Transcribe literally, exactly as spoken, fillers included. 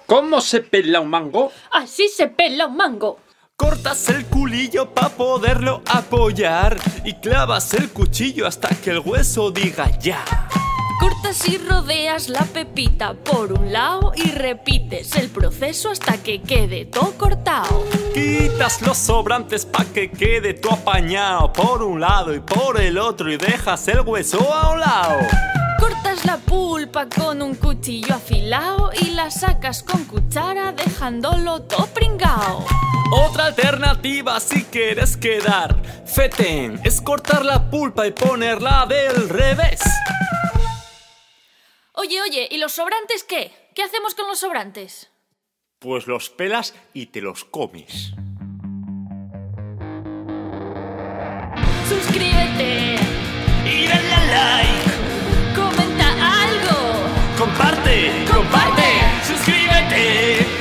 ¿Cómo se pela un mango? Así se pela un mango. Cortas el culillo pa' poderlo apoyar y clavas el cuchillo hasta que el hueso diga ya. Cortas y rodeas la pepita por un lado y repites el proceso hasta que quede todo cortado. Quitas los sobrantes pa' que quede todo apañado por un lado y por el otro y dejas el hueso a un lado. Cortas la pulpa con un cuchillo afilado y la sacas con cuchara dejándolo todo pringao. Otra alternativa si quieres quedar fetén es cortar la pulpa y ponerla del revés. Oye, oye, ¿y los sobrantes qué? ¿Qué hacemos con los sobrantes? Pues los pelas y te los comes. Suscríbete Y dale a like. Comenta algo. Comparte, comparte. Suscríbete.